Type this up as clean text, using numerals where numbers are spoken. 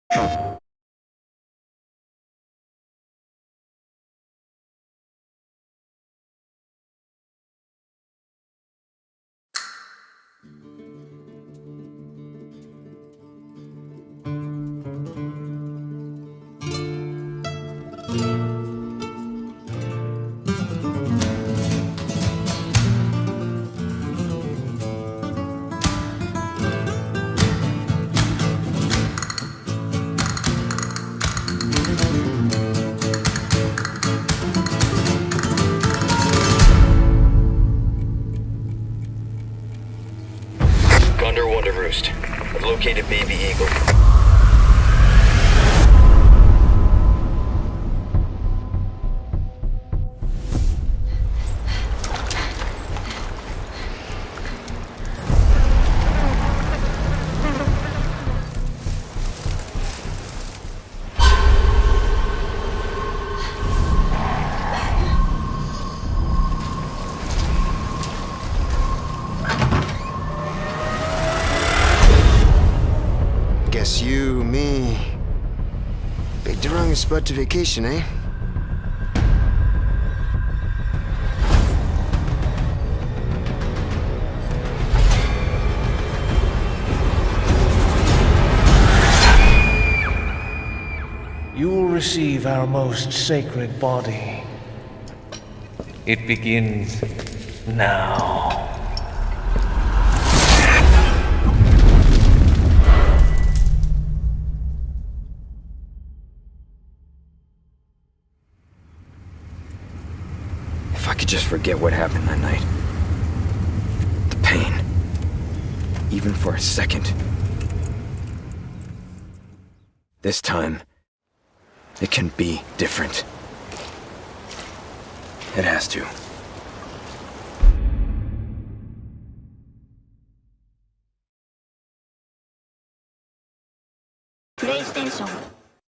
I've located Baby Eagle. Guess you, me, picked the wrong spot to vacation, eh? You will receive our most sacred body. It begins now. If I could just forget what happened that night. The pain. Even for a second. This time, it can be different. It has to. PlayStation